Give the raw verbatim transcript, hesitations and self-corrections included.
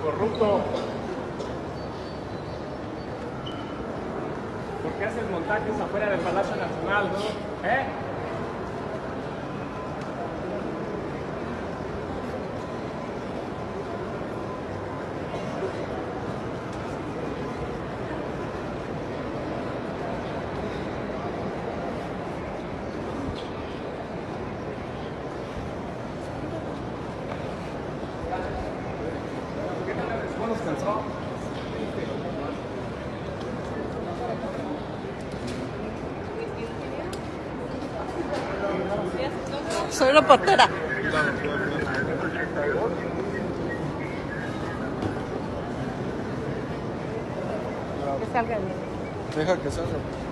Corrupto. ¿Por qué haces montajes afuera del Palacio Nacional, no? ¿Eh? Soy reportera. Que salga bien. Deja que salga.